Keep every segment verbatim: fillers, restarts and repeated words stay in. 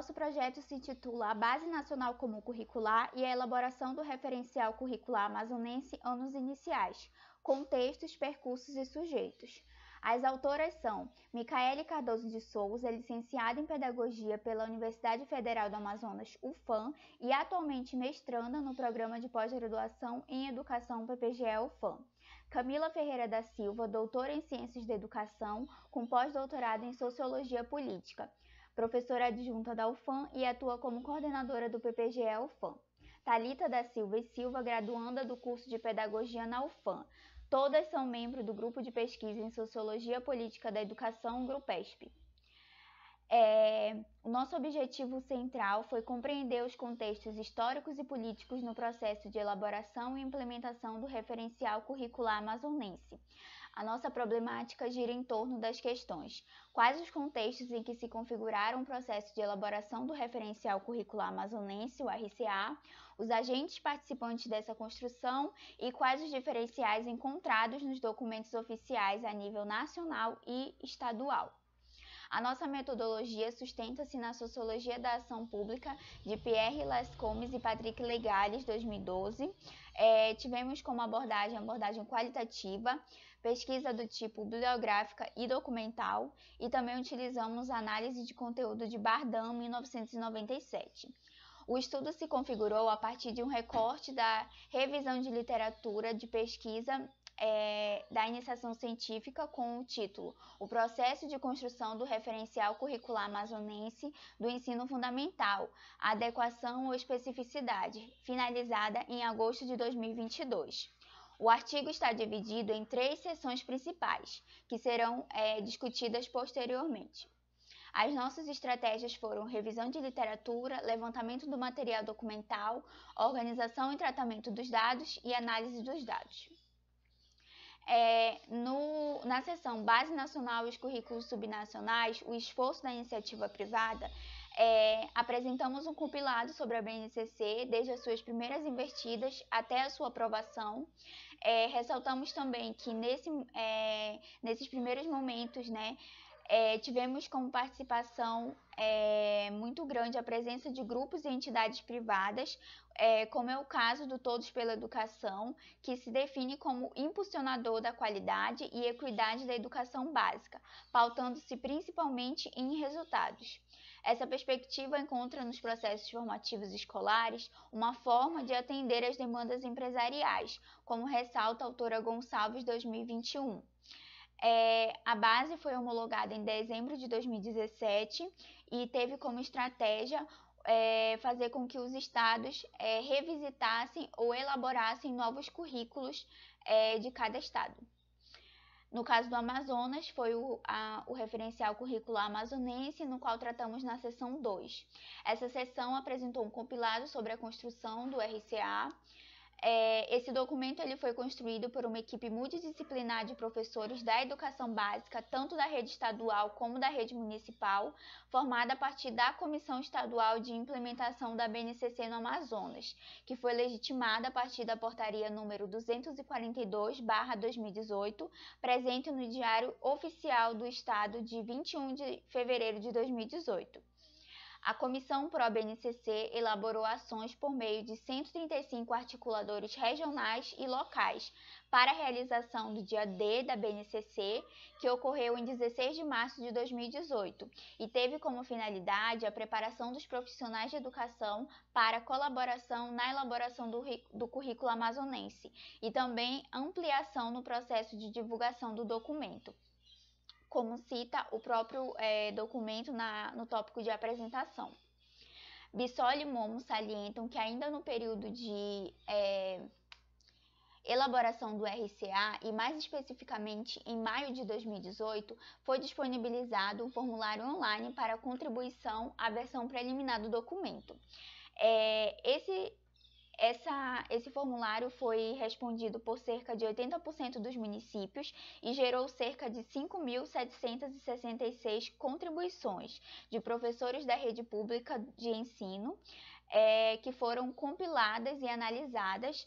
nosso projeto se intitula A Base Nacional Comum Curricular e a Elaboração do Referencial Curricular Amazonense Anos Iniciais, Contextos, Percursos e Sujeitos. As autoras são Micaele Cardoso de Souza, licenciada em Pedagogia pela Universidade Federal do Amazonas, U F A M, e atualmente mestranda no Programa de Pós-Graduação em Educação P P G E U F A M. Camila Ferreira da Silva, doutora em Ciências da Educação, com pós-doutorado em Sociologia Política, professora adjunta da U F A M e atua como coordenadora do P P G E U F A M. Thalita da Silva e Silva, graduanda do curso de Pedagogia na U F A M. Todas são membros do Grupo de Pesquisa em Sociologia Política da Educação, GRUPESP. É, o nosso objetivo central foi compreender os contextos históricos e políticos no processo de elaboração e implementação do referencial curricular amazonense. A nossa problemática gira em torno das questões: quais os contextos em que se configuraram o processo de elaboração do referencial curricular amazonense, o R C A, os agentes participantes dessa construção e quais os diferenciais encontrados nos documentos oficiais a nível nacional e estadual. A nossa metodologia sustenta-se na Sociologia da Ação Pública de Pierre Lascomes e Patrick Legales, dois mil e doze. É, tivemos como abordagem abordagem qualitativa, pesquisa do tipo bibliográfica e documental, e também utilizamos análise de conteúdo de Bardhan, mil novecentos e noventa e sete. O estudo se configurou a partir de um recorte da revisão de literatura de pesquisa É, da iniciação científica com o título O Processo de Construção do Referencial Curricular Amazonense do Ensino Fundamental, Adequação ou Especificidade, finalizada em agosto de dois mil e vinte e dois. O artigo está dividido em três seções principais, que serão é, discutidas posteriormente. As nossas estratégias foram revisão de literatura, levantamento do material documental, organização e tratamento dos dados e análise dos dados. É, no, na seção Base Nacional e os Currículos Subnacionais, o esforço da iniciativa privada, é, apresentamos um compilado sobre a B N C C, desde as suas primeiras investidas até a sua aprovação. É, ressaltamos também que nesse, é, nesses primeiros momentos, né, É, tivemos como participação é, muito grande a presença de grupos e entidades privadas, é, como é o caso do Todos pela Educação, que se define como impulsionador da qualidade e equidade da educação básica, pautando-se principalmente em resultados. Essa perspectiva encontra nos processos formativos escolares uma forma de atender às demandas empresariais, como ressalta a autora Gonçalves, dois mil e vinte e um. É, a base foi homologada em dezembro de dois mil e dezessete e teve como estratégia é, fazer com que os estados é, revisitassem ou elaborassem novos currículos é, de cada estado. No caso do Amazonas, foi o, a, o referencial curricular amazonense, no qual tratamos na seção dois. Essa seção apresentou um compilado sobre a construção do R C A. É, esse documento ele foi construído por uma equipe multidisciplinar de professores da educação básica, tanto da rede estadual como da rede municipal, formada a partir da Comissão Estadual de Implementação da B N C C no Amazonas, que foi legitimada a partir da portaria número duzentos e quarenta e dois barra dois mil e dezoito, presente no Diário Oficial do Estado de vinte e um de fevereiro de dois mil e dezoito. A Comissão Pro-B N C C elaborou ações por meio de cento e trinta e cinco articuladores regionais e locais para a realização do dia D da B N C C, que ocorreu em dezesseis de março de dois mil e dezoito, e teve como finalidade a preparação dos profissionais de educação para colaboração na elaboração do, do currículo amazonense e também ampliação no processo de divulgação do documento, como cita o próprio é, documento na, no tópico de apresentação. Bissoli e Momo salientam que ainda no período de é, elaboração do R C A, e mais especificamente em maio de dois mil e dezoito, foi disponibilizado um formulário online para contribuição à versão preliminar do documento. É, esse Essa, esse formulário foi respondido por cerca de oitenta por cento dos municípios e gerou cerca de cinco mil setecentas e sessenta e seis contribuições de professores da rede pública de ensino, é, que foram compiladas e analisadas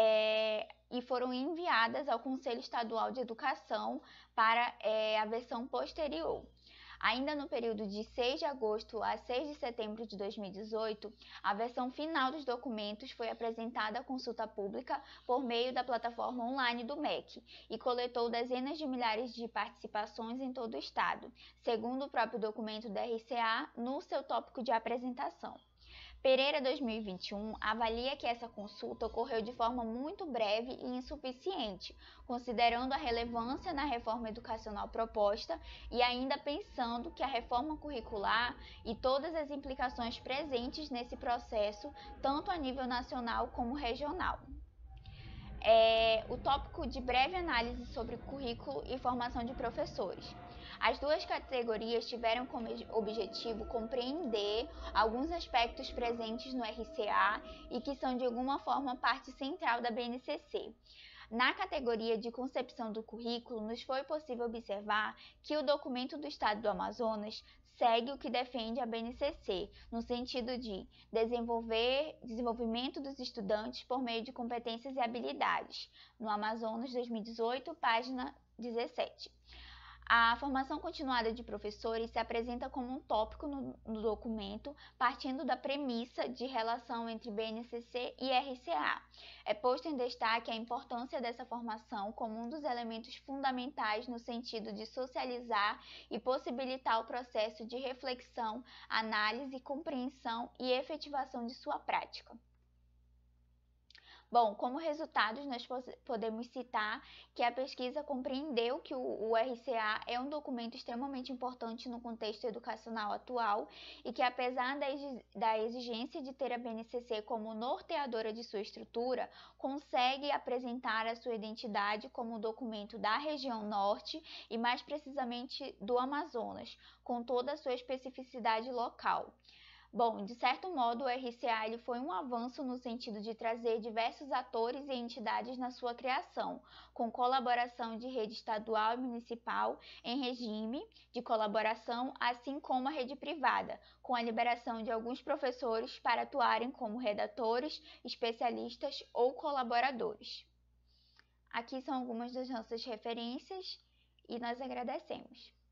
é, e foram enviadas ao Conselho Estadual de Educação para é, a versão posterior. Ainda no período de seis de agosto a seis de setembro de dois mil e dezoito, a versão final dos documentos foi apresentada à consulta pública por meio da plataforma online do M E C e coletou dezenas de milhares de participações em todo o estado, segundo o próprio documento da R C A no seu tópico de apresentação. Pereira dois mil e vinte e um avalia que essa consulta ocorreu de forma muito breve e insuficiente, considerando a relevância na reforma educacional proposta e ainda pensando que a reforma curricular e todas as implicações presentes nesse processo, tanto a nível nacional como regional. É, o tópico de breve análise sobre currículo e formação de professores. As duas categorias tiveram como objetivo compreender alguns aspectos presentes no R C A e que são de alguma forma parte central da B N C C. Na categoria de concepção do currículo, nos foi possível observar que o documento do Estado do Amazonas segue o que defende a B N C C, no sentido de desenvolver desenvolvimento dos estudantes por meio de competências e habilidades, no Amazonas dois mil e dezoito, página dezessete. A formação continuada de professores se apresenta como um tópico no, no documento, partindo da premissa de relação entre B N C C e R C A. É posto em destaque a importância dessa formação como um dos elementos fundamentais no sentido de socializar e possibilitar o processo de reflexão, análise, compreensão e efetivação de sua prática. Bom, como resultados, nós podemos citar que a pesquisa compreendeu que o, o R C A é um documento extremamente importante no contexto educacional atual e que, apesar da, da exigência de ter a B N C C como norteadora de sua estrutura, consegue apresentar a sua identidade como documento da região norte e, mais precisamente, do Amazonas, com toda a sua especificidade local. Bom, de certo modo, o R C A ele foi um avanço no sentido de trazer diversos atores e entidades na sua criação, com colaboração de rede estadual e municipal em regime de colaboração, assim como a rede privada, com a liberação de alguns professores para atuarem como redatores, especialistas ou colaboradores. Aqui são algumas das nossas referências e nós agradecemos.